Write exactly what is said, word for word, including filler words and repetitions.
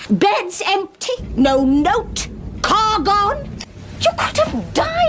Bed's empty, no note, car gone. You could have died.